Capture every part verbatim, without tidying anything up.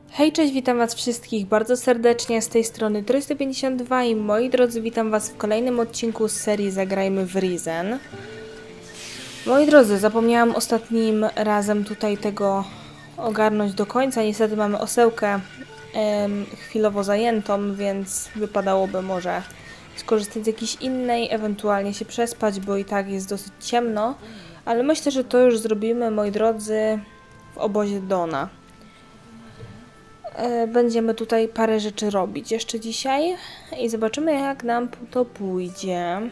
Hej, cześć, witam was wszystkich bardzo serdecznie, z tej strony trzysta pięćdziesiąt dwa i moi drodzy, witam was w kolejnym odcinku z serii Zagrajmy w Risen. Moi drodzy, zapomniałam ostatnim razem tutaj tego ogarnąć do końca, niestety mamy osełkę em, chwilowo zajętą, więc wypadałoby może skorzystać z jakiejś innej, ewentualnie się przespać, bo i tak jest dosyć ciemno, ale myślę, że to już zrobimy, moi drodzy, w obozie Dona. Będziemy tutaj parę rzeczy robić jeszcze dzisiaj i zobaczymy, jak nam to pójdzie.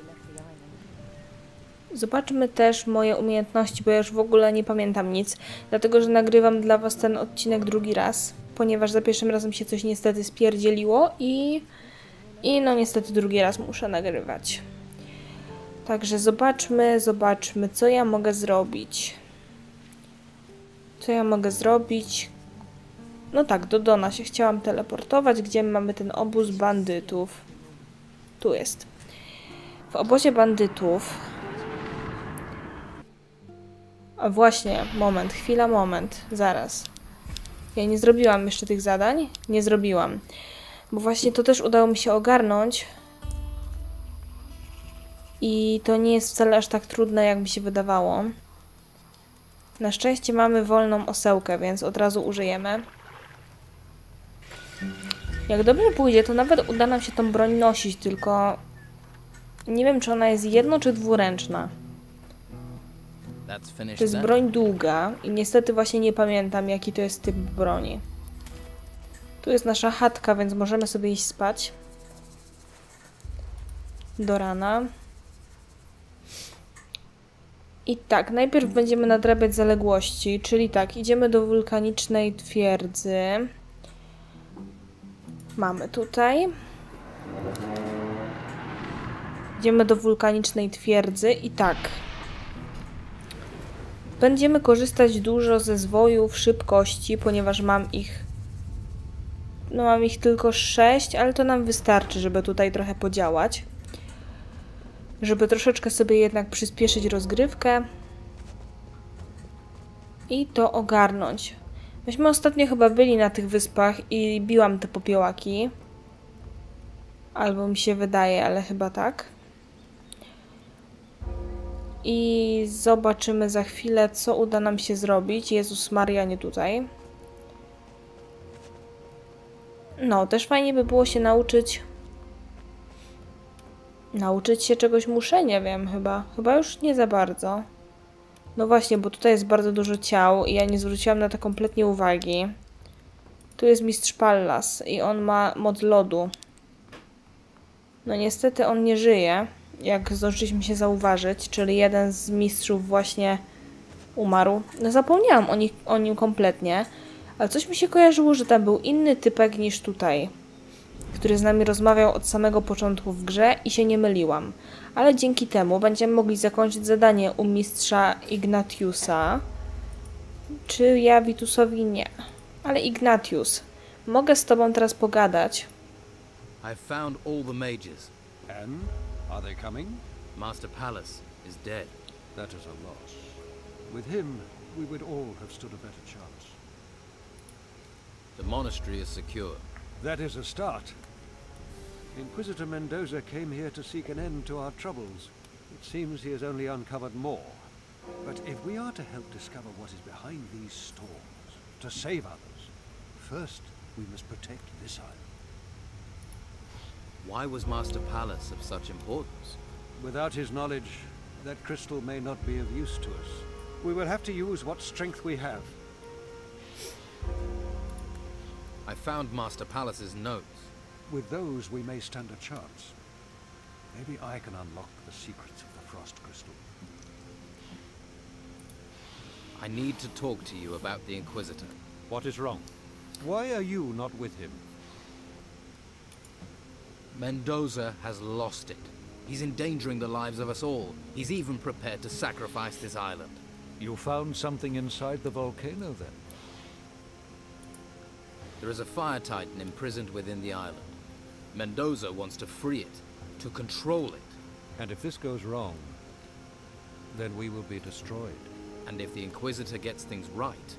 Zobaczmy też moje umiejętności, bo ja już w ogóle nie pamiętam nic, dlatego że nagrywam dla was ten odcinek drugi raz, ponieważ za pierwszym razem się coś niestety spierdzieliło i, i no niestety drugi raz muszę nagrywać. Także zobaczmy, zobaczmy, co ja mogę zrobić. Co ja mogę zrobić? No tak, do Dona się chciałam teleportować, gdzie mamy ten obóz bandytów. Tu jest. W obozie bandytów... A właśnie, moment, chwila, moment, zaraz. Ja nie zrobiłam jeszcze tych zadań? Nie zrobiłam. Bo właśnie to też udało mi się ogarnąć. I to nie jest wcale aż tak trudne, jak mi się wydawało. Na szczęście mamy wolną osełkę, więc od razu użyjemy. Jak dobrze pójdzie, to nawet uda nam się tą broń nosić, tylko nie wiem, czy ona jest jedno- czy dwuręczna. To jest broń długa i niestety właśnie nie pamiętam, jaki to jest typ broni. Tu jest nasza chatka, więc możemy sobie iść spać. Do rana. I tak, najpierw będziemy nadrabiać zaległości, czyli tak, idziemy do wulkanicznej twierdzy. Mamy tutaj. Idziemy do wulkanicznej twierdzy i tak. Będziemy korzystać dużo ze zwojów, szybkości, ponieważ mam ich... No mam ich tylko sześć, ale to nam wystarczy, żeby tutaj trochę podziałać. Żeby troszeczkę sobie jednak przyspieszyć rozgrywkę. I to ogarnąć. Myśmy ostatnio chyba byli na tych wyspach i biłam te popiołaki. Albo mi się wydaje, ale chyba tak. I zobaczymy za chwilę, co uda nam się zrobić. Jezus Maria, nie tutaj. No, też fajnie by było się nauczyć... Nauczyć się czegoś muszę, nie wiem, chyba. Chyba już nie za bardzo. No właśnie, bo tutaj jest bardzo dużo ciał i ja nie zwróciłam na to kompletnie uwagi. Tu jest mistrz Pallas i on ma moc lodu. No niestety on nie żyje, jak zdążyliśmy się zauważyć, czyli jeden z mistrzów właśnie umarł. No zapomniałam o, nich, o nim kompletnie, ale coś mi się kojarzyło, że tam był inny typek niż tutaj, który z nami rozmawiał od samego początku w grze i się nie myliłam. Ale dzięki temu będziemy mogli zakończyć zadanie u mistrza Ignatiusa. Czy ja Vitusowi nie? Ale Ignatius, mogę z tobą teraz pogadać. I've found all the mages. And? Are they coming? Master Pallas is dead. That is a loss. With him, we would all have stood a better chance. The monastery is secure. That is a start. Inquisitor Mendoza came here to seek an end to our troubles. It seems he has only uncovered more. But if we are to help discover what is behind these storms, to save others, first we must protect this island. Why was Master Pallas of such importance? Without his knowledge, that crystal may not be of use to us. We will have to use what strength we have. I found Master Pallas's notes. With those, we may stand a chance. Maybe I can unlock the secrets of the Frost Crystal. I need to talk to you about the Inquisitor. What is wrong? Why are you not with him? Mendoza has lost it. He's endangering the lives of us all. He's even prepared to sacrifice this island. You found something inside the volcano, then? There is a fire titan imprisoned within the island. Mendoza wants to free it, to control it. And if this goes wrong, then we will be destroyed. And if the Inquisitor gets things right, the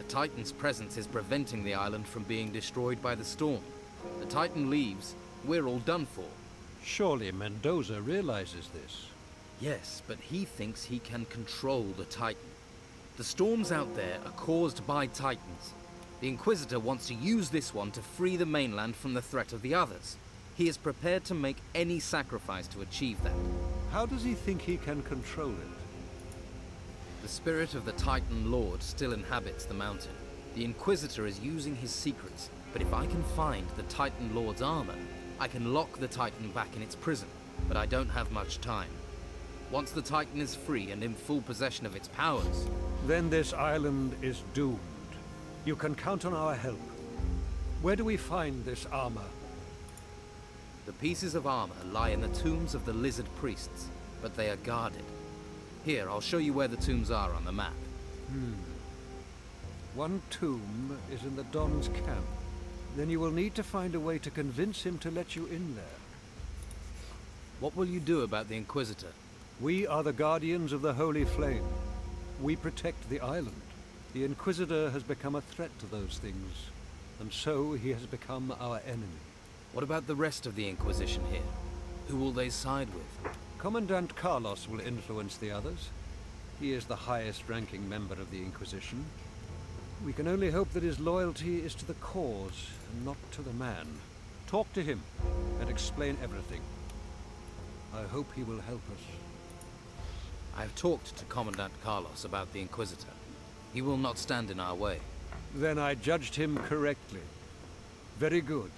The Titan's presence is preventing the island from being destroyed by the storm. The Titan leaves, we're all done for. Surely Mendoza realizes this. Yes, but he thinks he can control the Titan. The storms out there are caused by Titans. The Inquisitor wants to use this one to free the mainland from the threat of the others. He is prepared to make any sacrifice to achieve that. How does he think he can control it? The spirit of the Titan Lord still inhabits the mountain. The Inquisitor is using his secrets, but if I can find the Titan Lord's armor, I can lock the Titan back in its prison, but I don't have much time. Once the Titan is free and in full possession of its powers... Then this island is doomed. You can count on our help. Where do we find this armor? The pieces of armor lie in the tombs of the lizard priests, but they are guarded. Here, I'll show you where the tombs are on the map. Hmm. One tomb is in the Don's camp. Then you will need to find a way to convince him to let you in there. What will you do about the Inquisitor? We are the guardians of the Holy Flame. We protect the island. The Inquisitor has become a threat to those things, and so he has become our enemy. What about the rest of the Inquisition here? Who will they side with? Commandant Carlos will influence the others. He is the highest-ranking member of the Inquisition. We can only hope that his loyalty is to the cause, and not to the man. Talk to him, and explain everything. I hope he will help us. I have talked to Commandant Carlos about the Inquisitor. He will not stand in our way. Then I judged him correctly. Very good.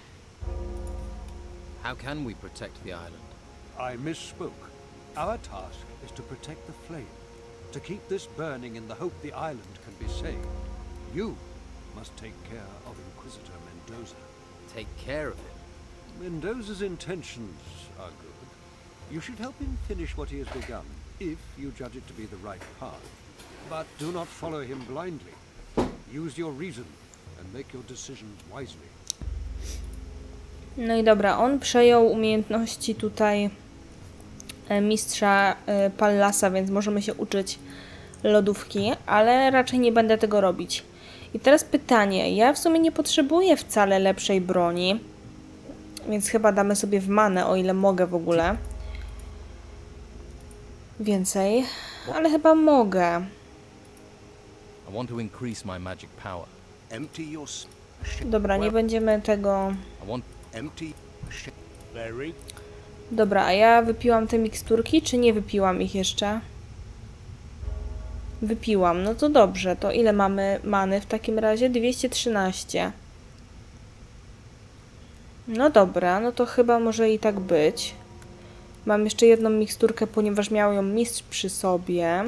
How can we protect the island? I misspoke. Our task is to protect the flame, to keep this burning in the hope the island can be saved. You must take care of Inquisitor Mendoza. Take care of him? Mendoza's intentions are good. You should help him finish what he has begun, if you judge it to be the right path. But do not follow him blindly. Use your reason and make your decisions wisely. No i dobra, on przejął umiejętności tutaj mistrza Pallasa, więc możemy się uczyć lodówki, ale raczej nie będę tego robić. I teraz pytanie, ja w sumie nie potrzebuję wcale lepszej broni, więc chyba damy sobie w manę, o ile mogę w ogóle. Więcej, ale chyba mogę. I want to increase my magic power. Empty your Dobra, nie będziemy tego... I want empty very Dobra, a ja wypiłam te miksturki, czy nie wypiłam ich jeszcze? Wypiłam, no to dobrze. To ile mamy many w takim razie? dwieście trzynaście. No dobra, no to chyba może i tak być. Mam jeszcze jedną miksturkę, ponieważ miał ją mistrz przy sobie.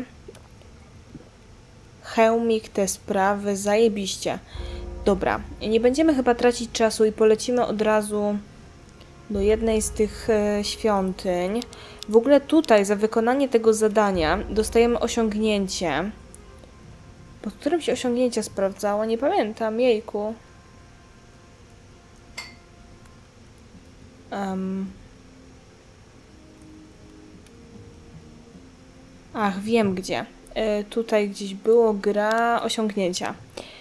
Hełmik, te sprawy, zajebiście. Dobra, nie będziemy chyba tracić czasu i polecimy od razu do jednej z tych e, świątyń. W ogóle tutaj za wykonanie tego zadania dostajemy osiągnięcie. Pod którym się osiągnięcia sprawdzało? Nie pamiętam, jejku. Um. Ach, wiem gdzie. E, tutaj gdzieś było gra osiągnięcia.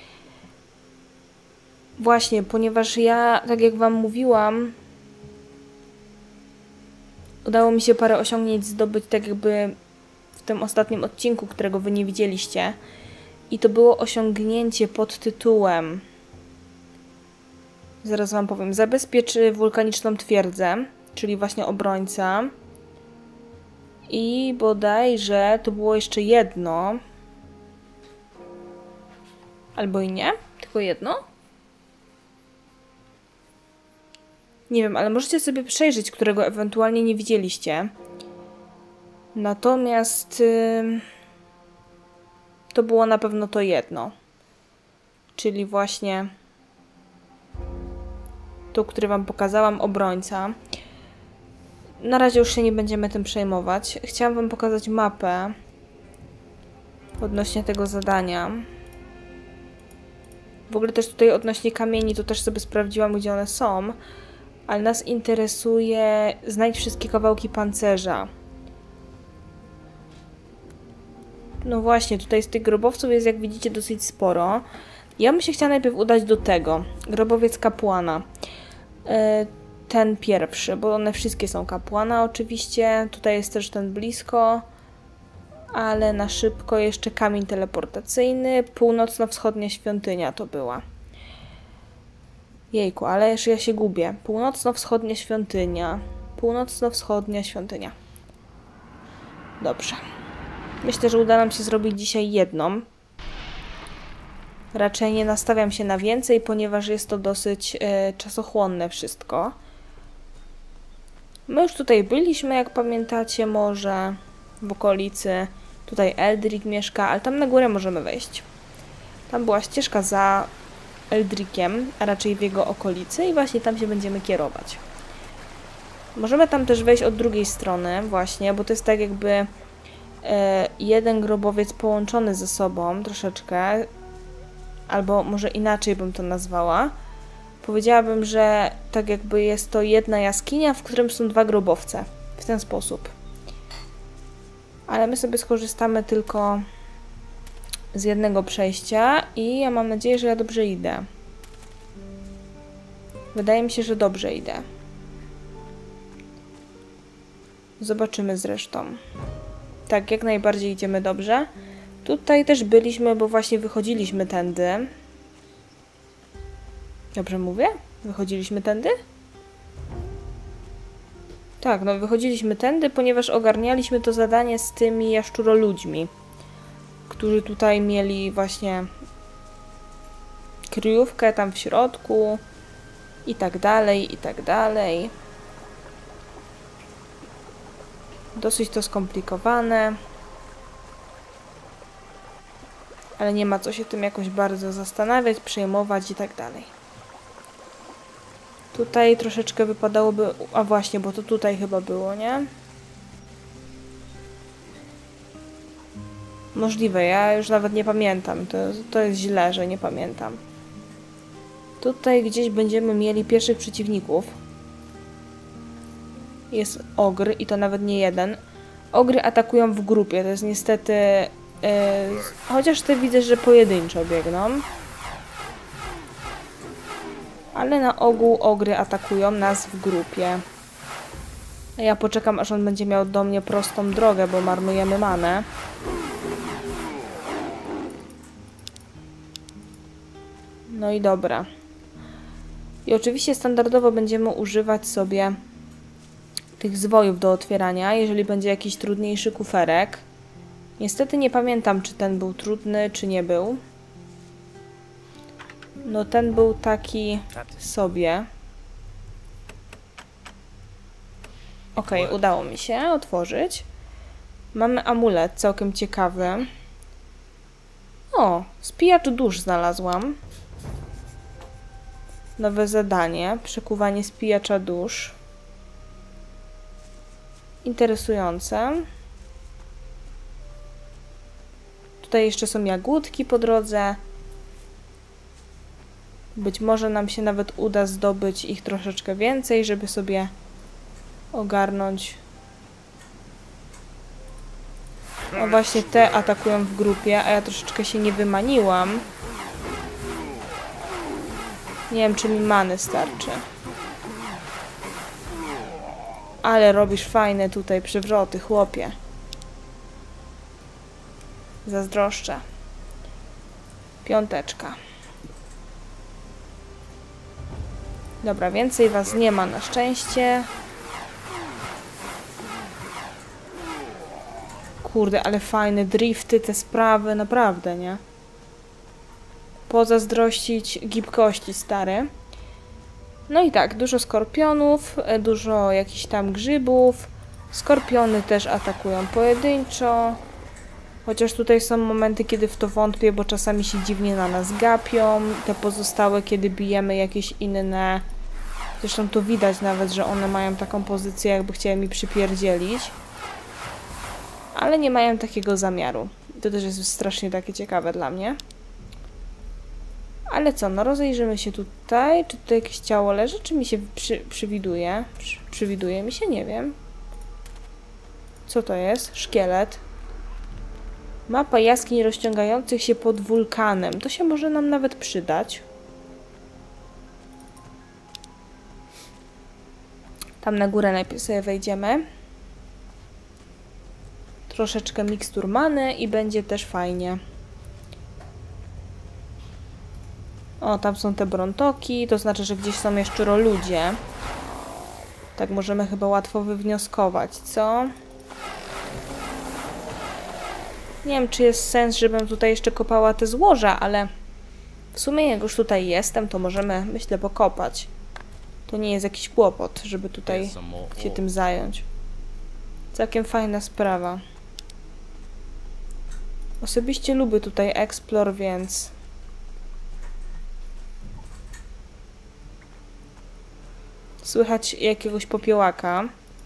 Właśnie, ponieważ ja, tak jak wam mówiłam, udało mi się parę osiągnięć zdobyć tak jakby w tym ostatnim odcinku, którego wy nie widzieliście. I to było osiągnięcie pod tytułem, zaraz wam powiem, zabezpiecz wulkaniczną twierdzę, czyli właśnie obrońca. I bodajże to było jeszcze jedno. Albo i nie, tylko jedno. Nie wiem, ale możecie sobie przejrzeć, którego ewentualnie nie widzieliście. Natomiast yy, to było na pewno to jedno. Czyli właśnie to, które wam pokazałam, obrońca. Na razie już się nie będziemy tym przejmować. Chciałam wam pokazać mapę odnośnie tego zadania. W ogóle też tutaj odnośnie kamieni, to też sobie sprawdziłam, gdzie one są. Ale nas interesuje znajdź wszystkie kawałki pancerza. No właśnie, tutaj z tych grobowców jest, jak widzicie, dosyć sporo. Ja bym się chciała najpierw udać do tego. Grobowiec kapłana. E, ten pierwszy, bo one wszystkie są kapłana oczywiście. Tutaj jest też ten blisko. Ale na szybko jeszcze kamień teleportacyjny. Północno-wschodnia świątynia to była. Jejku, ale jeszcze ja się gubię. Północno-wschodnia świątynia. Północno-wschodnia świątynia. Dobrze. Myślę, że uda nam się zrobić dzisiaj jedną. Raczej nie nastawiam się na więcej, ponieważ jest to dosyć e, czasochłonne wszystko. My już tutaj byliśmy, jak pamiętacie, może w okolicy. Tutaj Eldrick mieszka, ale tam na górę możemy wejść. Tam była ścieżka za Eldrickiem, a raczej w jego okolicy i właśnie tam się będziemy kierować. Możemy tam też wejść od drugiej strony właśnie, bo to jest tak jakby e, jeden grobowiec połączony ze sobą troszeczkę, albo może inaczej bym to nazwała. Powiedziałabym, że tak jakby jest to jedna jaskinia, w którym są dwa grobowce. W ten sposób. Ale my sobie skorzystamy tylko z jednego przejścia i ja mam nadzieję, że ja dobrze idę. Wydaje mi się, że dobrze idę. Zobaczymy zresztą. Tak, jak najbardziej idziemy dobrze. Tutaj też byliśmy, bo właśnie wychodziliśmy tędy. Dobrze mówię? Wychodziliśmy tędy? Tak, no wychodziliśmy tędy, ponieważ ogarnialiśmy to zadanie z tymi jaszczuroludźmi, którzy tutaj mieli właśnie kryjówkę tam w środku i tak dalej, i tak dalej. Dosyć to skomplikowane, ale nie ma co się tym jakoś bardzo zastanawiać, przejmować i tak dalej. Tutaj troszeczkę wypadałoby... A właśnie, bo to tutaj chyba było, nie? Możliwe, ja już nawet nie pamiętam. To, to jest źle, że nie pamiętam. Tutaj gdzieś będziemy mieli pierwszych przeciwników. Jest ogr i to nawet nie jeden. Ogry atakują w grupie, to jest niestety... Yy, chociaż te widzę, że pojedynczo biegną. Ale na ogół ogry atakują nas w grupie. A ja poczekam, aż on będzie miał do mnie prostą drogę, bo marnujemy manę. No i dobra. I oczywiście standardowo będziemy używać sobie tych zwojów do otwierania, jeżeli będzie jakiś trudniejszy kuferek. Niestety nie pamiętam, czy ten był trudny, czy nie był. No ten był taki sobie. Okej, okay, udało mi się otworzyć. Mamy amulet całkiem ciekawy. O, spijacz dusz znalazłam. Nowe zadanie. Przekuwanie spijacza dusz. Interesujące. Tutaj jeszcze są jagódki po drodze. Być może nam się nawet uda zdobyć ich troszeczkę więcej, żeby sobie ogarnąć. O, właśnie te atakują w grupie, a ja troszeczkę się nie wymaniłam. Nie wiem, czy mi many starczy. Ale robisz fajne tutaj przewroty, chłopie. Zazdroszczę. Piąteczka. Dobra, więcej was nie ma na szczęście. Kurde, ale fajne drifty, te sprawy, naprawdę, nie? Pozazdrościć gibkości, stary. No i tak, dużo skorpionów, dużo jakichś tam grzybów. Skorpiony też atakują pojedynczo. Chociaż tutaj są momenty, kiedy w to wątpię, bo czasami się dziwnie na nas gapią. Te pozostałe, kiedy bijemy jakieś inne... Zresztą to widać nawet, że one mają taką pozycję, jakby chciały mi przypierdzielić. Ale nie mają takiego zamiaru. To też jest strasznie takie ciekawe dla mnie. Ale co, no rozejrzymy się tutaj. Czy tutaj jakieś ciało leży, czy mi się przy, przywiduje? Przy, przywiduje mi się? Nie wiem. Co to jest? Szkielet. Mapa jaskiń rozciągających się pod wulkanem. To się może nam nawet przydać. Tam na górę najpierw sobie wejdziemy. Troszeczkę mikstur many i będzie też fajnie. O, tam są te brontoki, to znaczy, że gdzieś są jeszcze ludzie. Tak możemy chyba łatwo wywnioskować, co? Nie wiem, czy jest sens, żebym tutaj jeszcze kopała te złoża, ale w sumie jak już tutaj jestem, to możemy, myślę, pokopać. To nie jest jakiś kłopot, żeby tutaj się tym zająć. Całkiem fajna sprawa. Osobiście lubię tutaj Explore, więc... Słychać jakiegoś popiołaka.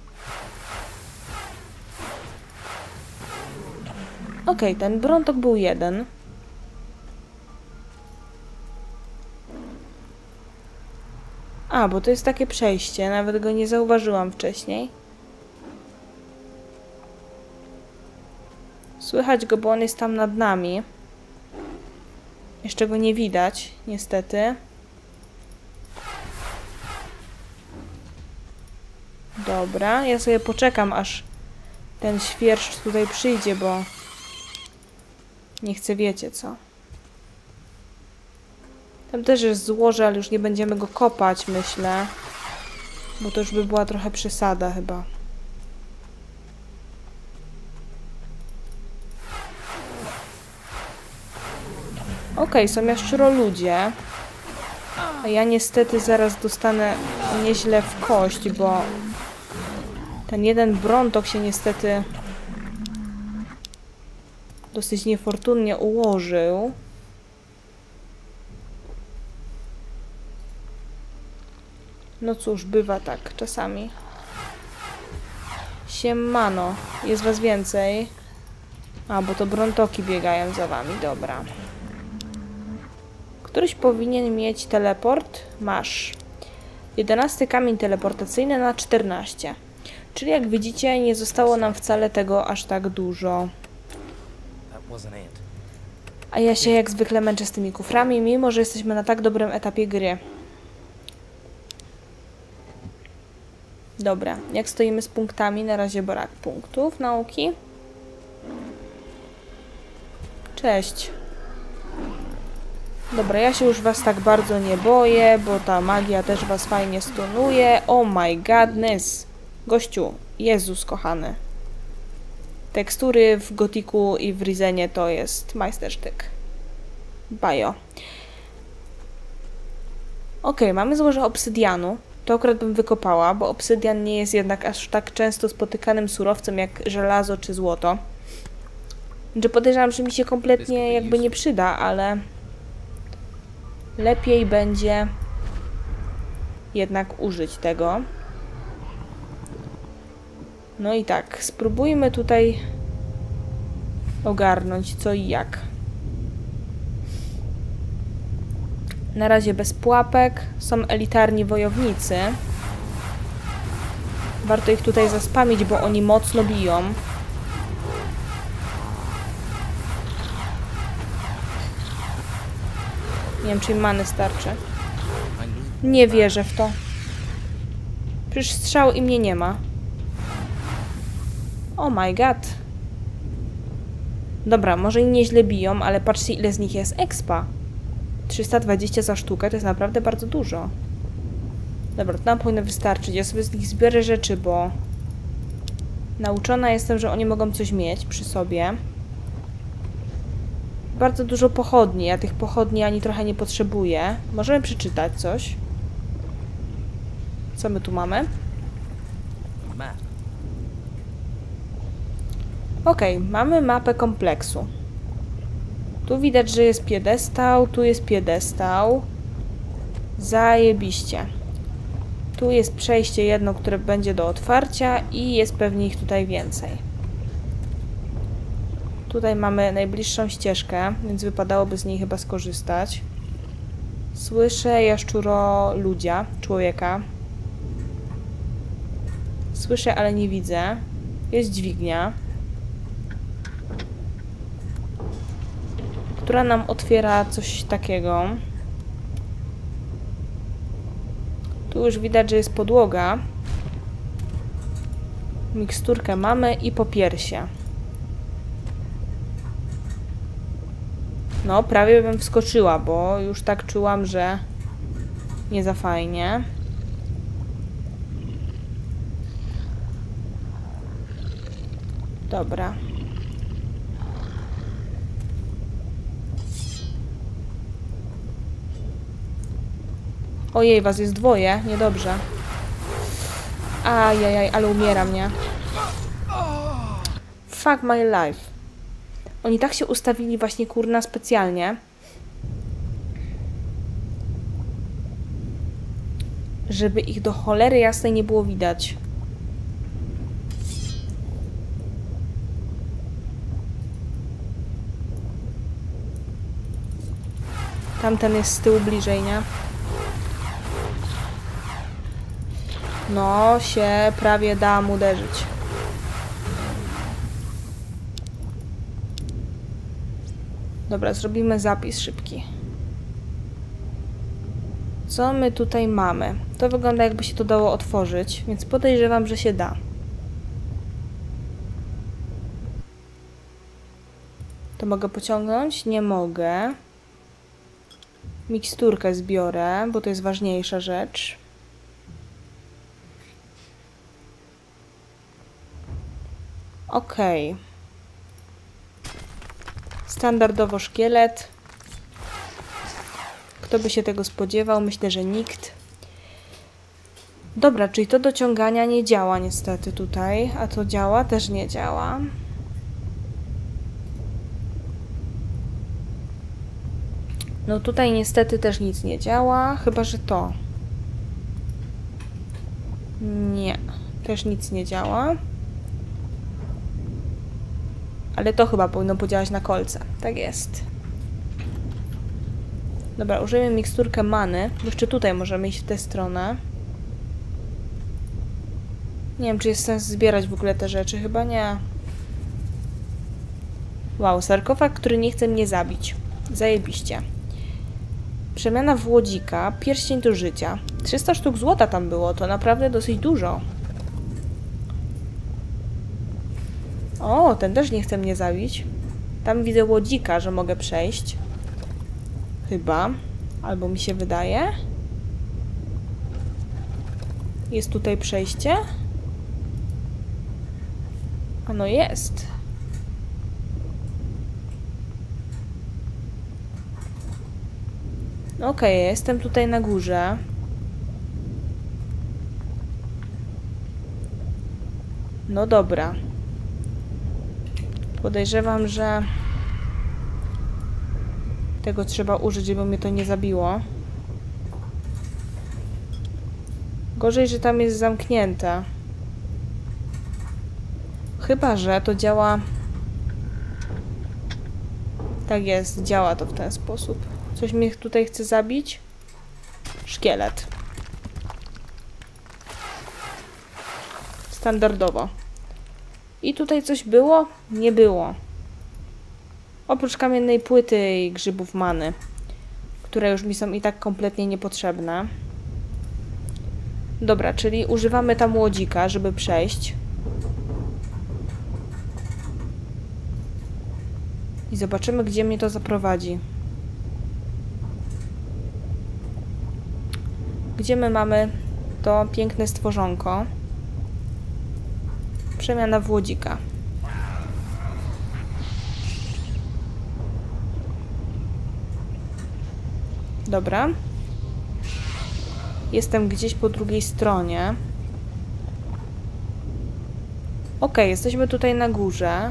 Okej, okay, ten brontok był jeden. A, bo to jest takie przejście. Nawet go nie zauważyłam wcześniej. Słychać go, bo on jest tam nad nami. Jeszcze go nie widać, niestety. Dobra, ja sobie poczekam, aż ten świerszcz tutaj przyjdzie, bo nie chcę, wiecie co. Tam też jest złoże, ale już nie będziemy go kopać, myślę. Bo to już by była trochę przesada chyba. Okej, okay, są jaszczuro ludzie. A ja niestety zaraz dostanę nieźle w kość, bo ten jeden brontok się niestety dosyć niefortunnie ułożył. No cóż, bywa tak czasami. Siemano, jest was więcej. A, bo to brontoki biegają za wami, dobra. Któryś powinien mieć teleport? Masz. jedenasty kamień teleportacyjny na czternaście. Czyli jak widzicie, nie zostało nam wcale tego aż tak dużo. A ja się jak zwykle męczę z tymi kuframi, mimo że jesteśmy na tak dobrym etapie gry. Dobra, jak stoimy z punktami? Na razie brak punktów nauki. Cześć. Dobra, ja się już was tak bardzo nie boję, bo ta magia też was fajnie stunuje. Oh my godness. Gościu, Jezus kochany. Tekstury w Gotiku i w Rizenie to jest majstersztyk. Bajo. Ok, mamy złoże obsydianu. To akurat bym wykopała, bo obsydian nie jest jednak aż tak często spotykanym surowcem jak żelazo czy złoto. Że podejrzewam, że mi się kompletnie jakby nie przyda, ale lepiej będzie jednak użyć tego. No i tak, spróbujmy tutaj ogarnąć co i jak. Na razie bez pułapek. Są elitarni wojownicy. Warto ich tutaj zaspamić, bo oni mocno biją. Nie wiem, czy im many starczy. Nie wierzę w to. Przecież strzał i mnie nie ma. Oh my god. Dobra, może i nieźle biją, ale patrzcie, ile z nich jest expa. trzysta dwadzieścia za sztukę to jest naprawdę bardzo dużo. Dobra, to nam powinno wystarczyć. Ja sobie z nich zbiorę rzeczy, bo nauczona jestem, że oni mogą coś mieć przy sobie. Bardzo dużo pochodni. Ja tych pochodni ani trochę nie potrzebuję. Możemy przeczytać coś. Co my tu mamy? Okej, okay, mamy mapę kompleksu. Tu widać, że jest piedestał, tu jest piedestał. Zajebiście. Tu jest przejście jedno, które będzie do otwarcia i jest pewnie ich tutaj więcej. Tutaj mamy najbliższą ścieżkę, więc wypadałoby z niej chyba skorzystać. Słyszę jaszczuro ludzia, człowieka. Słyszę, ale nie widzę. Jest dźwignia. która nam otwiera coś takiego. Tu już widać, że jest podłoga. Miksturkę mamy i popiersie. No, prawie bym wskoczyła, bo już tak czułam, że nie za fajnie. Dobra. Ojej, was jest dwoje, niedobrze. Ajajaj, ale umiera mnie. Fuck my life. Oni tak się ustawili właśnie, kurna, specjalnie, żeby ich do cholery jasnej nie było widać. Tamten jest z tyłu bliżej, nie? No, się prawie dałam uderzyć. Dobra, zrobimy zapis szybki. Co my tutaj mamy? To wygląda, jakby się to dało otworzyć, więc podejrzewam, że się da. To mogę pociągnąć? Nie mogę. Miksturkę zbiorę, bo to jest ważniejsza rzecz. Okej. Okay. Standardowo szkielet. Kto by się tego spodziewał? Myślę, że nikt. Dobra, czyli to do ciągania nie działa niestety tutaj. A to działa? Też nie działa. No tutaj niestety też nic nie działa. Chyba, że to. Nie. Też nic nie działa. Ale to chyba powinno podziałać na kolce. Tak jest. Dobra, użyjemy miksturkę many. Jeszcze tutaj możemy iść w tę stronę. Nie wiem, czy jest sens zbierać w ogóle te rzeczy. Chyba nie. Wow, sarkofag, który nie chce mnie zabić. Zajebiście. Przemiana w łodzika. Pierścień do życia. trzysta sztuk złota tam było. To naprawdę dosyć dużo. O, ten też nie chce mnie zabić. Tam widzę łodzika, że mogę przejść. Chyba. Albo mi się wydaje. Jest tutaj przejście? A no jest. Okej, okay, jestem tutaj na górze. No dobra. Podejrzewam, że tego trzeba użyć, żeby mnie to nie zabiło. Gorzej, że tam jest zamknięte. Chyba że to działa... Tak jest, działa to w ten sposób. Coś mnie tutaj chce zabić? Szkielet. Standardowo. I tutaj coś było? Nie było. Oprócz kamiennej płyty i grzybów many, które już mi są i tak kompletnie niepotrzebne. Dobra, czyli używamy tam łodzika, żeby przejść. I zobaczymy, gdzie mnie to zaprowadzi. Gdzie my mamy to piękne stworzonko? Przemiana w łodzika. Dobra. Jestem gdzieś po drugiej stronie. Ok, jesteśmy tutaj na górze.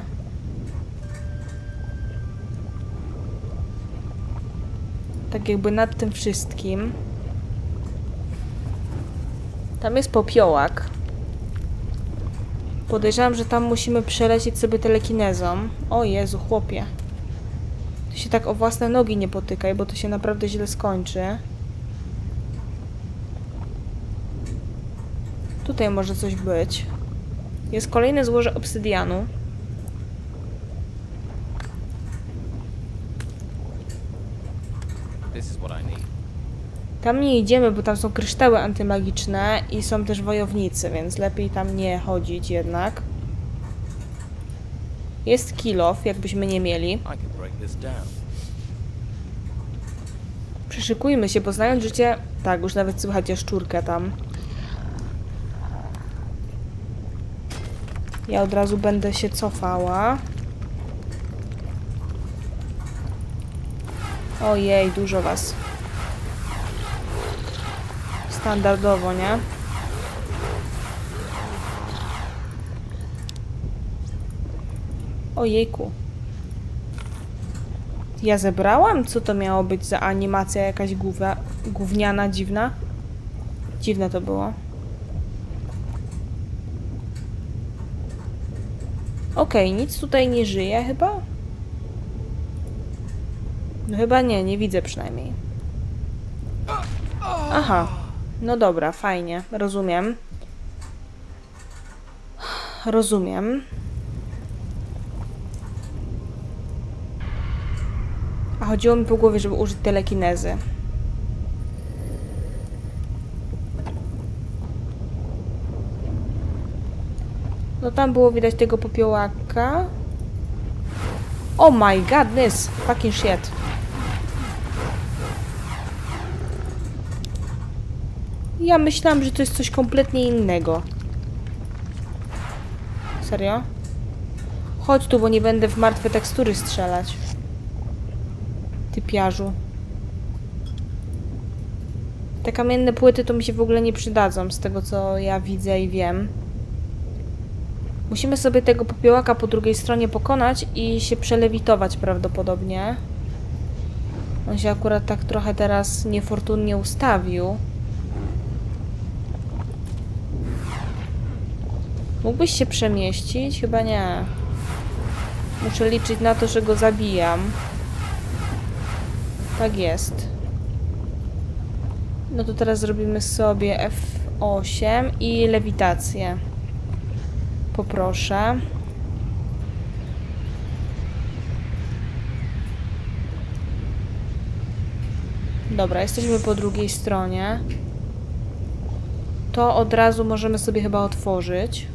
Tak jakby nad tym wszystkim. Tam jest popiołak. Podejrzewam, że tam musimy przelecieć sobie telekinezą. O Jezu, chłopie. Ty się tak o własne nogi nie potykaj, bo to się naprawdę źle skończy. Tutaj może coś być. Jest kolejne złoże obsydianu. Tam nie idziemy, bo tam są kryształy antymagiczne i są też wojownicy, więc lepiej tam nie chodzić jednak. Jest kill off, jakbyśmy nie mieli. I can break this down. Przyszykujmy się, bo znając życie... Tak, już nawet słychać jaszczurkę tam. Ja od razu będę się cofała. Ojej, dużo was. Standardowo, nie? Ojejku. Ja zebrałam? Co to miało być za animacja jakaś gówia, gówniana, dziwna? Dziwne to było. Okej, okay, nic tutaj nie żyje chyba? No chyba nie, nie widzę przynajmniej. Aha, no dobra, fajnie, rozumiem. Rozumiem. A chodziło mi po głowie, żeby użyć telekinezy. No tam było widać tego popiołaka. Oh my godness! Fucking shit. Ja myślałam, że to jest coś kompletnie innego. Serio? Chodź tu, bo nie będę w martwe tekstury strzelać. Typiarzu. Te kamienne płyty to mi się w ogóle nie przydadzą, z tego co ja widzę i wiem. Musimy sobie tego popiołaka po drugiej stronie pokonać i się przelewitować prawdopodobnie. On się akurat tak trochę teraz niefortunnie ustawił. Mógłbyś się przemieścić? Chyba nie. Muszę liczyć na to, że go zabijam. Tak jest. No to teraz zrobimy sobie F osiem i lewitację. Poproszę. Dobra, jesteśmy po drugiej stronie. To od razu możemy sobie chyba otworzyć.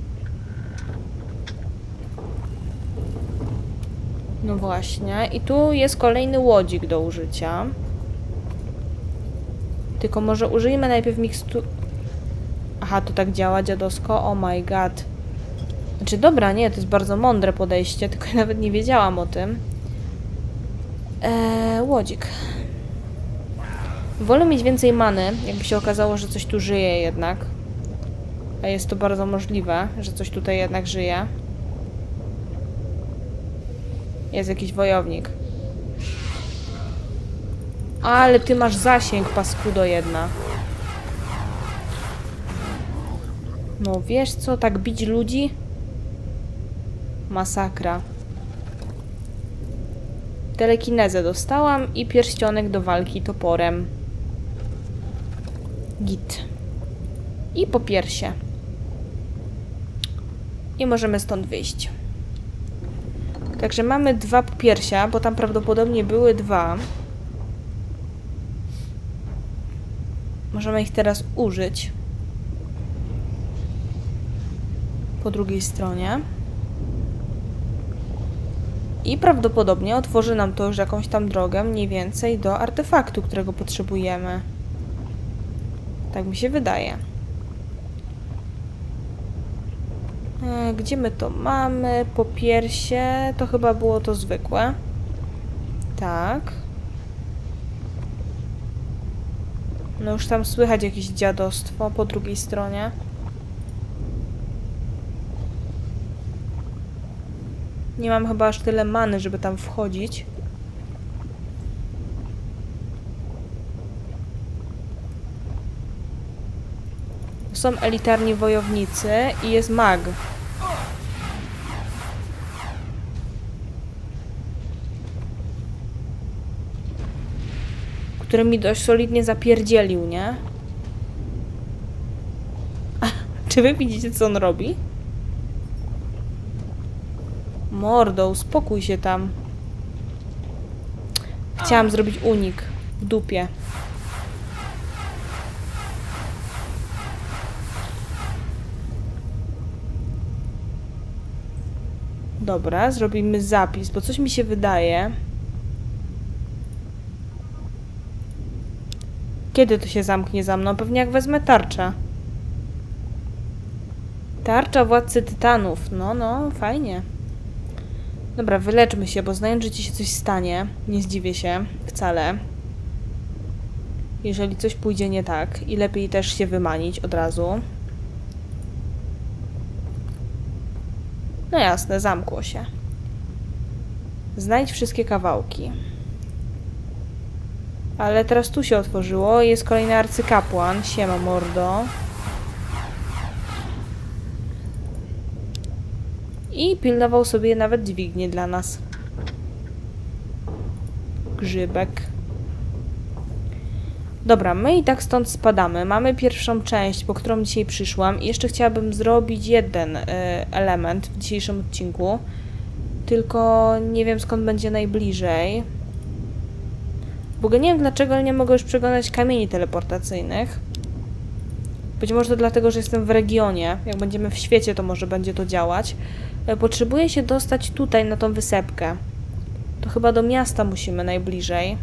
No właśnie. I tu jest kolejny łodzik do użycia. Tylko może użyjmy najpierw mikstu... Aha, to tak działa dziadosko. Oh my god. Znaczy, dobra, nie, to jest bardzo mądre podejście, tylko ja nawet nie wiedziałam o tym. Eee, łodzik. Wolę mieć więcej many, jakby się okazało, że coś tu żyje jednak. A jest to bardzo możliwe, że coś tutaj jednak żyje. Jest jakiś wojownik. Ale ty masz zasięg, paskudo jedna. No wiesz co, tak bić ludzi? Masakra. Telekinezę dostałam i pierścionek do walki toporem. Git. I po piersie. I możemy stąd wyjść. Także mamy dwa popiersia, bo tam prawdopodobnie były dwa. Możemy ich teraz użyć. Po drugiej stronie. I prawdopodobnie otworzy nam to już jakąś tam drogę, mniej więcej, do artefaktu, którego potrzebujemy. Tak mi się wydaje. E, gdzie my to mamy? Po piersie. To chyba było to zwykłe. Tak. No już tam słychać jakieś dziadostwo po drugiej stronie. Nie mam chyba aż tyle many, żeby tam wchodzić. Są elitarni wojownicy i jest mag. Który mi dość solidnie zapierdzielił, nie? A, czy wy widzicie, co on robi? Mordo, uspokój się tam. Chciałam zrobić unik. W dupie. Dobra, zrobimy zapis, bo coś mi się wydaje. Kiedy to się zamknie za mną? Pewnie jak wezmę tarczę. Tarcza Władcy Tytanów. No, no, fajnie. Dobra, wyleczmy się, bo znając, że ci się coś stanie, nie zdziwię się wcale. Jeżeli coś pójdzie nie tak i lepiej też się wymanić od razu. No jasne, zamkło się. Znajdź wszystkie kawałki. Ale teraz tu się otworzyło. Jest kolejny arcykapłan. Siema, mordo. I pilnował sobie nawet dźwignię dla nas. Grzybek. Dobra, my i tak stąd spadamy. Mamy pierwszą część, po którą dzisiaj przyszłam. I jeszcze chciałabym zrobić jeden y, element w dzisiejszym odcinku. Tylko nie wiem, skąd będzie najbliżej. W ogóle nie wiem dlaczego, ale nie mogę już przeglądać kamieni teleportacyjnych. Być może to dlatego, że jestem w regionie. Jak będziemy w świecie, to może będzie to działać. Potrzebuję się dostać tutaj, na tą wysepkę. To chyba do miasta musimy najbliżej.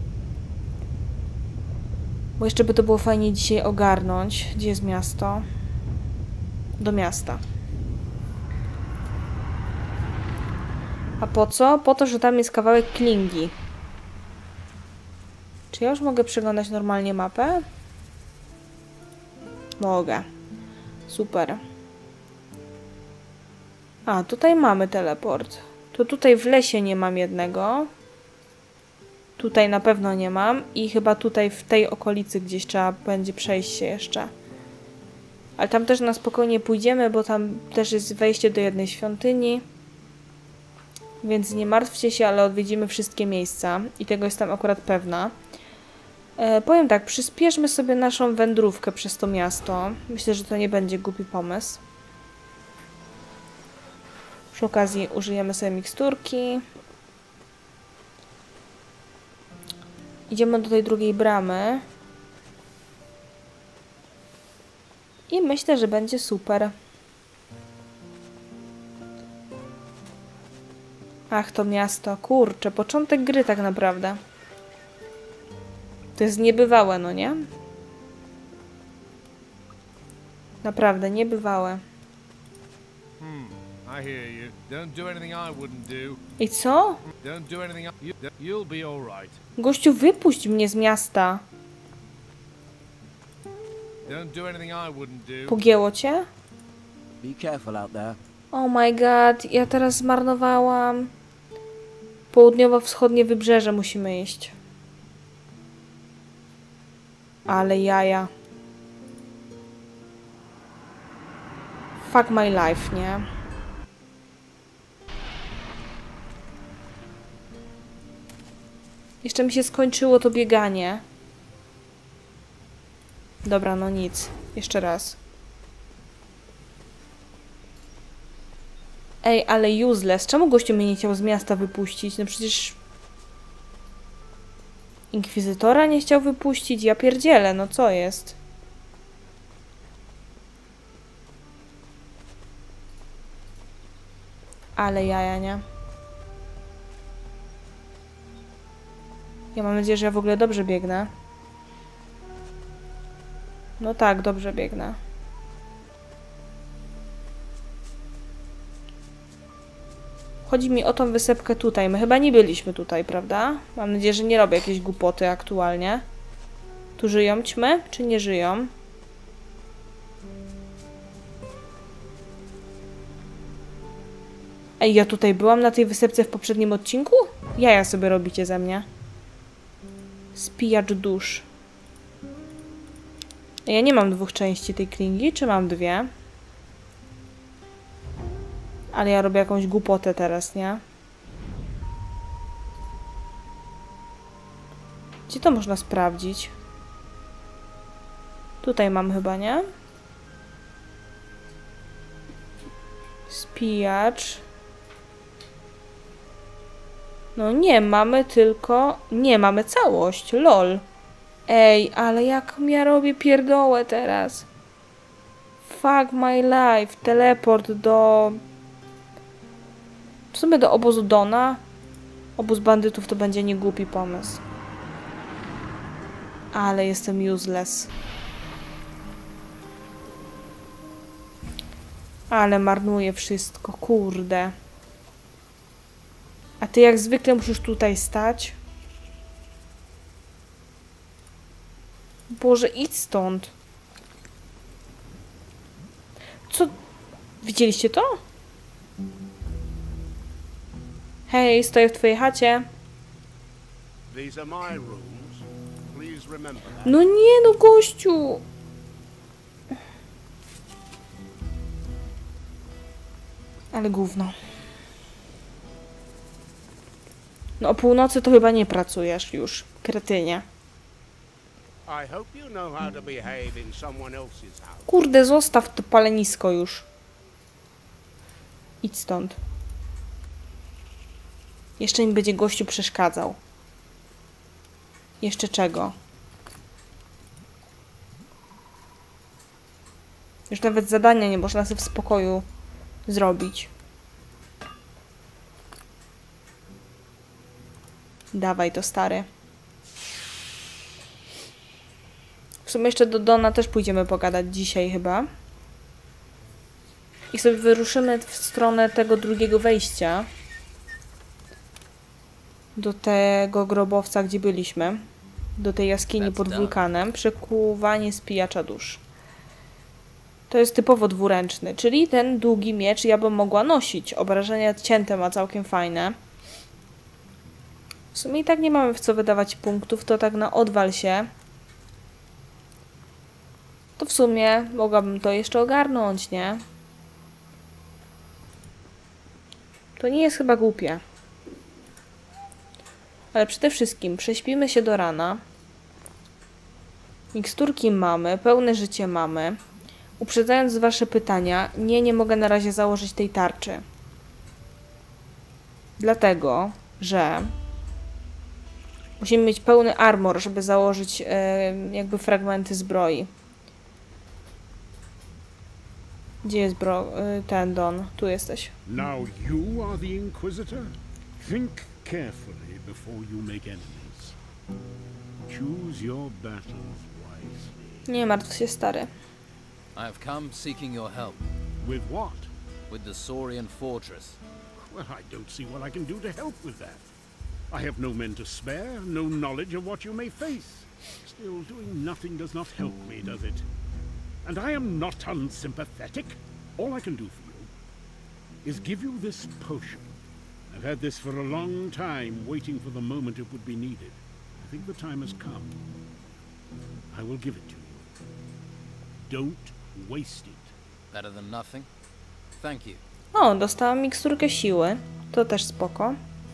Bo jeszcze by to było fajnie dzisiaj ogarnąć. Gdzie jest miasto? Do miasta. A po co? Po to, że tam jest kawałek klingi. Czy ja już mogę przeglądać normalnie mapę? Mogę. Super. A, tutaj mamy teleport. To tutaj w lesie nie mam jednego. Tutaj na pewno nie mam. I chyba tutaj w tej okolicy gdzieś trzeba będzie przejść się jeszcze. Ale tam też na spokojnie pójdziemy, bo tam też jest wejście do jednej świątyni. Więc nie martwcie się, ale odwiedzimy wszystkie miejsca. I tego jestem akurat pewna. E, powiem tak, przyspieszmy sobie naszą wędrówkę przez to miasto. Myślę, że to nie będzie głupi pomysł. Przy okazji użyjemy sobie miksturki. Idziemy do tej drugiej bramy. I myślę, że będzie super. Ach, to miasto. Kurczę, początek gry tak naprawdę. To jest niebywałe, no nie? Naprawdę, niebywałe. Hmm, I hear you. Don't do anything I wouldn't do. I co? Don't do anything I... You, you'll be all right. Gościu, wypuść mnie z miasta. Don't do anything I wouldn't do. Pogięło cię? Be careful out there. Oh my god, ja teraz zmarnowałam. Południowo-wschodnie wybrzeże musimy iść. Ale jaja. Fuck my life, nie? Jeszcze mi się skończyło to bieganie. Dobra, no nic. Jeszcze raz. Ej, ale useless. Czemu gościu mnie nie chciał z miasta wypuścić? No przecież... Inkwizytora nie chciał wypuścić? Ja pierdzielę, no co jest? Ale jaja, nie? Ja mam nadzieję, że ja w ogóle dobrze biegnę. No tak, dobrze biegnę. Chodzi mi o tą wysepkę tutaj. My chyba nie byliśmy tutaj, prawda? Mam nadzieję, że nie robię jakiejś głupoty aktualnie. Tu żyją ćmy, czy nie żyją? Ej, ja tutaj byłam na tej wysepce w poprzednim odcinku? Jaja sobie robicie ze mnie. Spijacz dusz. Ja nie mam dwóch części tej klingi, czy mam dwie? Ale ja robię jakąś głupotę teraz, nie? Gdzie to można sprawdzić? Tutaj mam chyba, nie? Spijacz. No nie, mamy tylko... Nie, mamy całość, lol. Ej, ale jak ja robię pierdołę teraz? Fuck my life. Teleport do... W sumie do obozu Dona. Obóz bandytów to będzie niegłupi pomysł. Ale jestem useless. Ale marnuję wszystko, kurde. A ty jak zwykle musisz tutaj stać. Boże, idź stąd. Co? Widzieliście to? Hej, stoję w twojej chacie. These are my rules. Please remember that. No nie, no gościu. Ale gówno. No o północy to chyba nie pracujesz już, kretynie. I hope you know how to behave in someone else's house. Kurde, zostaw to palenisko już. Idź stąd. Jeszcze mi będzie gościu przeszkadzał. Jeszcze czego? Już nawet zadania nie można sobie w spokoju zrobić. Dawaj to, stary. W sumie jeszcze do Dona też pójdziemy pogadać dzisiaj chyba. I sobie wyruszymy w stronę tego drugiego wejścia. Do tego grobowca, gdzie byliśmy. Do tej jaskini pod wulkanem. Przekuwanie spijacza dusz. To jest typowo dwuręczny, czyli ten długi miecz ja bym mogła nosić. Obrażenia cięte ma całkiem fajne. W sumie i tak nie mamy w co wydawać punktów, to tak na odwal się. To w sumie mogłabym to jeszcze ogarnąć, nie? To nie jest chyba głupie. Ale przede wszystkim prześpimy się do rana. Miksturki mamy, pełne życie mamy. Uprzedzając wasze pytania, nie, nie mogę na razie założyć tej tarczy. Dlatego, że musimy mieć pełny armor, żeby założyć e, jakby fragmenty zbroi. Gdzie jest bro e, ten Don? Tu jesteś. Now you are the Inquisitor? Think carefully before you make enemies. Choose your battles wisely. Nie martw się, stary. I have come seeking your help With what? with the Saurian fortress. Well, I don't see what I can do to help with that. I have no men to spare, no knowledge of what you may face. Still, doing nothing does not help me, does it? And I am not unsympathetic. All I can do for you is give you this potion. I've had this for a long time, waiting for the moment it would be needed. I think the time has come. I will give it to you. Don't waste it. Better than nothing. Thank you. O, dostałam miksturkę siły. To też spoko.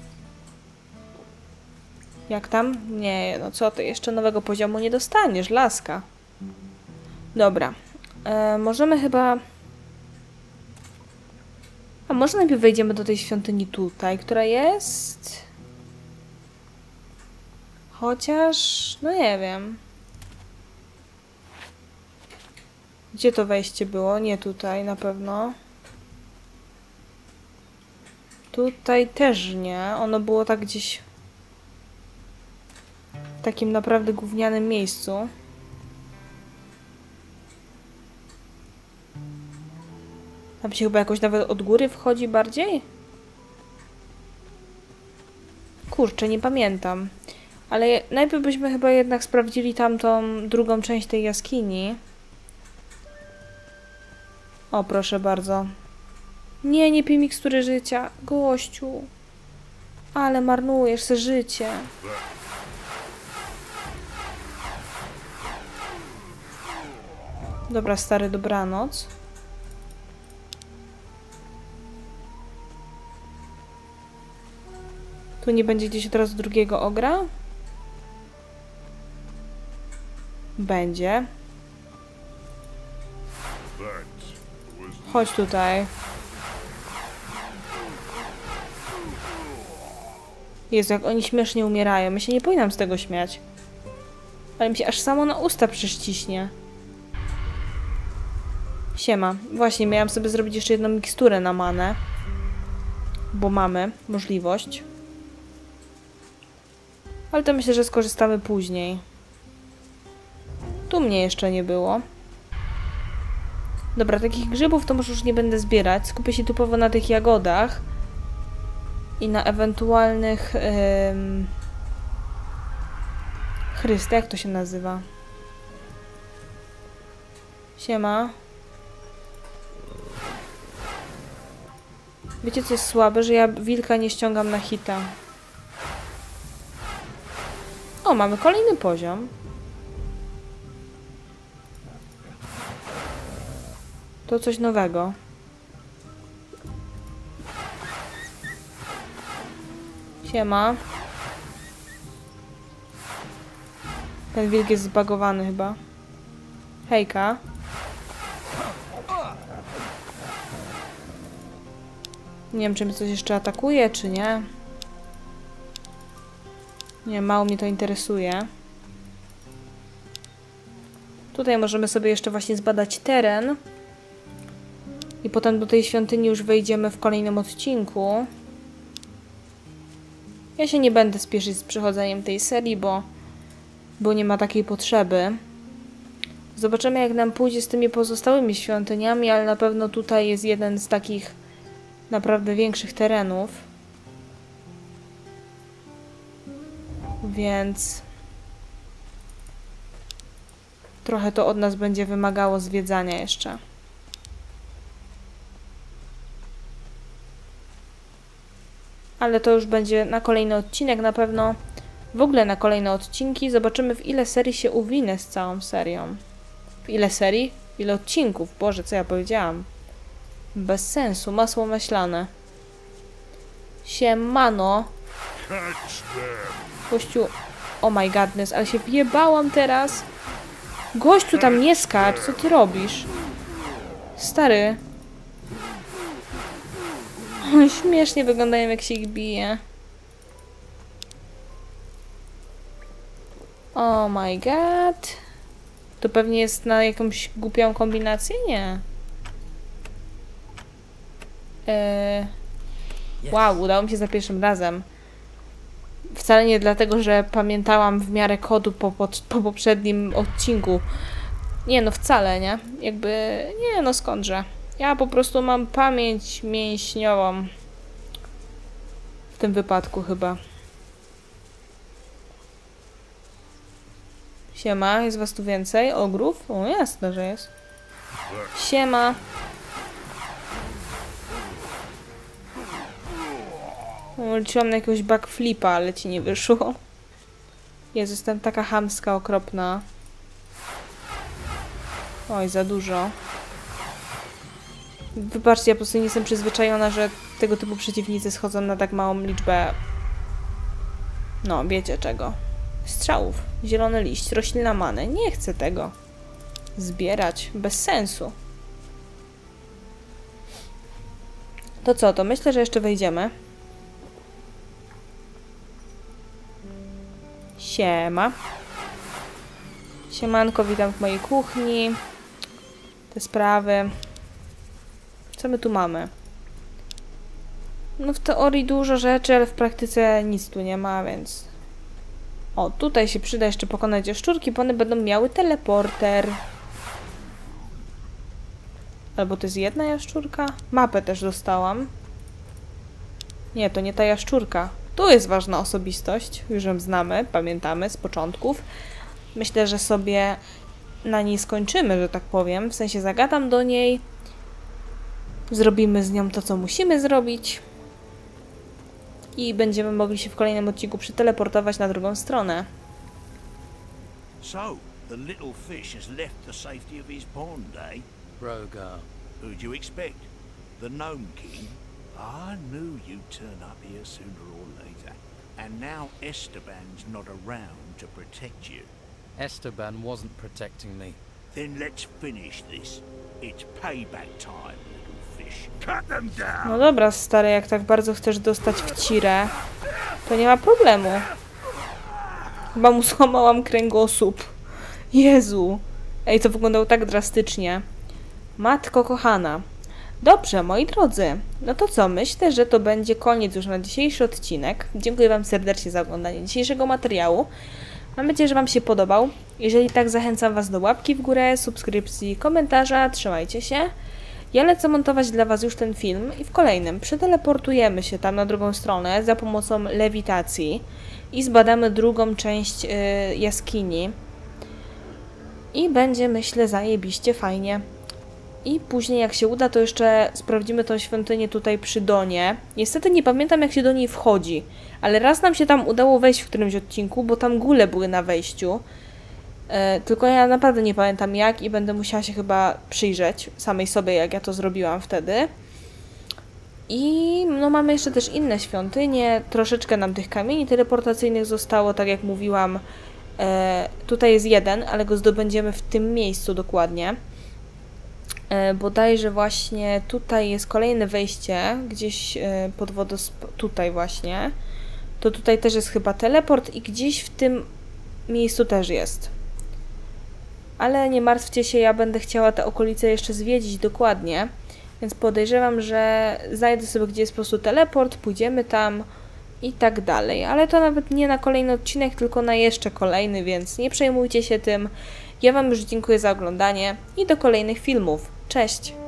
Jak tam? Nie, no co ty, jeszcze nowego poziomu nie dostaniesz, laska. Dobra. E, możemy chyba... A może najpierw wejdziemy do tej świątyni tutaj, która jest... Chociaż... No nie wiem. Gdzie to wejście było? Nie tutaj na pewno. Tutaj też nie. Ono było tak gdzieś... w takim naprawdę gównianym miejscu. Tam się chyba jakoś nawet od góry wchodzi bardziej? Kurczę, nie pamiętam. Ale najpierw byśmy chyba jednak sprawdzili tamtą drugą część tej jaskini. O, proszę bardzo. Nie, nie pij mikstury życia. Gościu. Ale marnujesz se życie. Dobra, stary, dobranoc. Tu nie będzie gdzieś od razu drugiego ogra? Będzie. Chodź tutaj. Jezu, jak oni śmiesznie umierają. Ja się nie powinnam z tego śmiać. Ale mi się aż samo na usta przyściśnie. Siema. Właśnie, miałam sobie zrobić jeszcze jedną miksturę na manę. bo mamy możliwość. Ale to myślę, że skorzystamy później. Tu mnie jeszcze nie było. Dobra, takich grzybów to może już nie będę zbierać. Skupię się typowo na tych jagodach. I na ewentualnych... Ym... Chryste, jak to się nazywa? Siema. Wiecie, co jest słabe? Że ja wilka nie ściągam na hita. O, mamy kolejny poziom. To coś nowego. Siema. Ten wilk jest zbagowany chyba. Hejka. Nie wiem, czy mnie coś jeszcze atakuje, czy nie. Nie, mało mnie to interesuje. Tutaj możemy sobie jeszcze właśnie zbadać teren. I potem do tej świątyni już wejdziemy w kolejnym odcinku. Ja się nie będę spieszyć z przechodzeniem tej serii, bo, bo nie ma takiej potrzeby. Zobaczymy, jak nam pójdzie z tymi pozostałymi świątyniami, ale na pewno tutaj jest jeden z takich naprawdę większych terenów. Więc trochę to od nas będzie wymagało zwiedzania jeszcze. Ale to już będzie na kolejny odcinek na pewno. W ogóle na kolejne odcinki. Zobaczymy, w ile serii się uwinę z całą serią. W ile serii? W ile odcinków? Boże, co ja powiedziałam? Bez sensu. Masło maślane. Siemano. Gościu. Oh my godness, ale się wjebałam teraz. Gościu, tam nie skacz. Co ty robisz? Stary. Śmiesznie wyglądają, jak się ich bije. Oh my god. To pewnie jest na jakąś głupią kombinację? Nie. Eee... Wow, udało mi się za pierwszym razem. Wcale nie dlatego, że pamiętałam w miarę kodu po, po, po poprzednim odcinku. Nie, no wcale, nie? Jakby... Nie, no skądże. Ja po prostu mam pamięć mięśniową. W tym wypadku chyba. Siema, jest was tu więcej? Ogrów? O, jasne, że jest. Siema. O, liczyłam na jakiegoś backflipa, ale ci nie wyszło. Jezu, jestem taka chamska, okropna. Oj, za dużo. Wybaczcie, ja po prostu nie jestem przyzwyczajona, że tego typu przeciwnicy schodzą na tak małą liczbę... No, wiecie czego. Strzałów. Zielony liść, roślina many. Nie chcę tego zbierać. Bez sensu. To co, to myślę, że jeszcze wejdziemy. Siema. Siemanko, witam w mojej kuchni. Te sprawy. Co my tu mamy? No w teorii dużo rzeczy, ale w praktyce nic tu nie ma, więc... O, tutaj się przyda jeszcze pokonać jaszczurki, bo one będą miały teleporter. Albo to jest jedna jaszczurka? Mapę też dostałam. Nie, to nie ta jaszczurka. Tu jest ważna osobistość. Już ją znamy, pamiętamy z początków. Myślę, że sobie na niej skończymy, że tak powiem. W sensie zagadam do niej. Zrobimy z nią to, co musimy zrobić. I będziemy mogli się w kolejnym odcinku przeteleportować na drugą stronę. So, the little fish has left the safety of his pond, eh? Rogar. Who'd you expect? The Gnome King? I knew you'd turn up here sooner or later. And now Esteban's not around to protect you. Esteban wasn't protecting me. Then let's finish this. It's payback time, little fish. Cut them down! No dobra, stary, jak tak bardzo chcesz dostać w cirę, to nie ma problemu. Chyba mu złamałam kręgosłup. Jezu. Ej, to wyglądało tak drastycznie. Matko kochana. Dobrze, moi drodzy, no to co, myślę, że to będzie koniec już na dzisiejszy odcinek. Dziękuję Wam serdecznie za oglądanie dzisiejszego materiału. Mam nadzieję, że Wam się podobał. Jeżeli tak, zachęcam Was do łapki w górę, subskrypcji, komentarza. Trzymajcie się. Ja lecę montować dla Was już ten film i w kolejnym przeteleportujemy się tam na drugą stronę za pomocą lewitacji i zbadamy drugą część yy, jaskini. I będzie, myślę, zajebiście fajnie. I później, jak się uda, to jeszcze sprawdzimy tą świątynię tutaj przy Donie. Niestety nie pamiętam, jak się do niej wchodzi, ale raz nam się tam udało wejść w którymś odcinku, bo tam góle były na wejściu. E, tylko ja naprawdę nie pamiętam jak i będę musiała się chyba przyjrzeć samej sobie, jak ja to zrobiłam wtedy. I no mamy jeszcze też inne świątynie. Troszeczkę nam tych kamieni teleportacyjnych zostało, tak jak mówiłam. E, tutaj jest jeden, ale go zdobędziemy w tym miejscu dokładnie. E, bodajże właśnie tutaj jest kolejne wejście, gdzieś e, pod wodosp... tutaj właśnie. To tutaj też jest chyba teleport i gdzieś w tym miejscu też jest. Ale nie martwcie się, ja będę chciała te okolice jeszcze zwiedzić dokładnie, więc podejrzewam, że znajdę sobie, gdzie jest po prostu teleport, pójdziemy tam i tak dalej. Ale to nawet nie na kolejny odcinek, tylko na jeszcze kolejny, więc nie przejmujcie się tym. Ja Wam już dziękuję za oglądanie i do kolejnych filmów. Cześć!